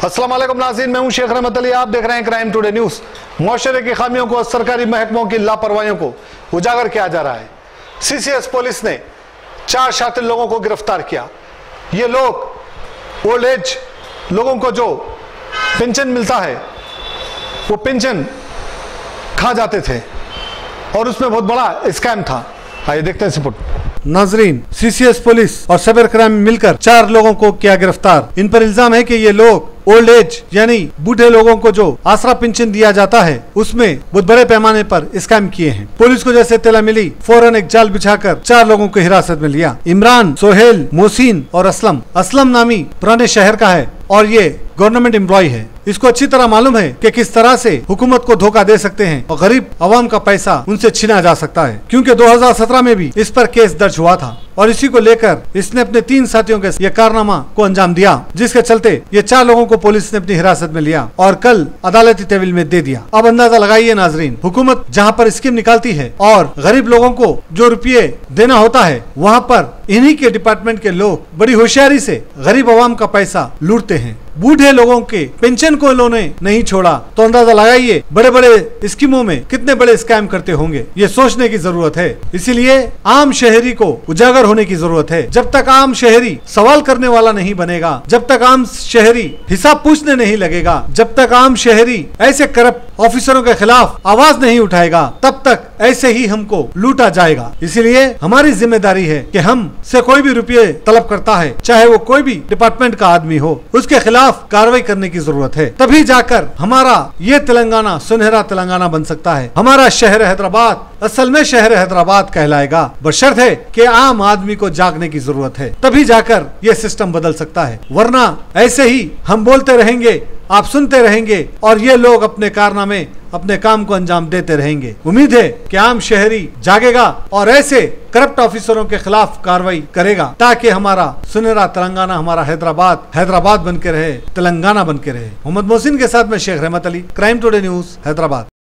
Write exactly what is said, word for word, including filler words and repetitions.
अस्सलाम वालेकुम नाज़रीन, मैं हूं शेख रहमत अली। आप देख रहे हैं क्राइम टुडे न्यूज़। मुआशरे की खामियों को, सरकारी महकमों की लापरवाहियों को उजागर किया जा रहा है। सीसीएस पुलिस ने चार शातिर लोगों को गिरफ्तार किया। ये लोग ओल्ड एज लोगों को जो पेंशन मिलता है वो पेंशन खा जाते थे और उसमें बहुत बड़ा स्कैम था। आइए देखते हैं रिपोर्ट। नाजरीन, सीसीएस पुलिस और साइबर क्राइम मिलकर चार लोगों को किया गिरफ्तार। इन पर इल्जाम है कि ये लोग ओल्ड एज यानी बूढ़े लोगों को जो आसरा पेंशन दिया जाता है उसमें बहुत बड़े पैमाने पर स्कैम किए हैं। पुलिस को जैसे इत्तला मिली फौरन एक जाल बिछाकर चार लोगों को हिरासत में लिया। इमरान, सोहेल, मोहसिन और असलम। असलम नामी पुराने शहर का है और ये गवर्नमेंट एम्प्लॉय है। इसको अच्छी तरह मालूम है कि किस तरह से हुकूमत को धोखा दे सकते हैं और गरीब आवाम का पैसा उनसे छीना जा सकता है, क्योंकि दो हज़ार सत्रह में भी इस पर केस दर्ज हुआ था और इसी को लेकर इसने अपने तीन साथियों के ये कारनामा को अंजाम दिया, जिसके चलते ये चार लोगों को पुलिस ने अपनी हिरासत में लिया और कल अदालती तहवील में दे दिया। अब अंदाजा लगाइए नाजरीन, हुकूमत जहाँ पर स्कीम निकालती है और गरीब लोगों को जो रुपये देना होता है वहाँ पर इन्हीं के डिपार्टमेंट के लोग बड़ी होशियारी से गरीब आवाम का पैसा लूटते हैं। बूढ़े लोगों के पेंशन को इन्होंने नहीं छोड़ा तो अंदाजा लगाइए बड़े बड़े स्कीमों में कितने बड़े स्कैम करते होंगे। ये सोचने की जरूरत है। इसीलिए आम शहरी को उजागर होने की जरूरत है। जब तक आम शहरी सवाल करने वाला नहीं बनेगा, जब तक आम शहरी हिसाब पूछने नहीं लगेगा, जब तक आम शहरी ऐसे करप्ट ऑफिसरों के खिलाफ आवाज नहीं उठाएगा, तब तक ऐसे ही हमको लूटा जाएगा। इसीलिए हमारी जिम्मेदारी है कि हम से कोई भी रुपये तलब करता है, चाहे वो कोई भी डिपार्टमेंट का आदमी हो, उसके खिलाफ कार्रवाई करने की जरूरत है। तभी जाकर हमारा ये तेलंगाना सुनहरा तेलंगाना बन सकता है। हमारा शहर हैदराबाद असल में शहर हैदराबाद कहलाएगा, बशर्त है कि आम आदमी को जागने की जरूरत है। तभी जाकर ये सिस्टम बदल सकता है, वरना ऐसे ही हम बोलते रहेंगे, आप सुनते रहेंगे और ये लोग अपने कारनामे अपने काम को अंजाम देते रहेंगे। उम्मीद है कि आम शहरी जागेगा और ऐसे करप्ट ऑफिसरों के खिलाफ कार्रवाई करेगा, ताकि हमारा सुनहरा तेलंगाना, हमारा हैदराबाद हैदराबाद बन के रहे, तेलंगाना बन के रहे। मोहम्मद मोहसिन के साथ में Sheikh Rahmat Ali, crime today news, Hyderabad.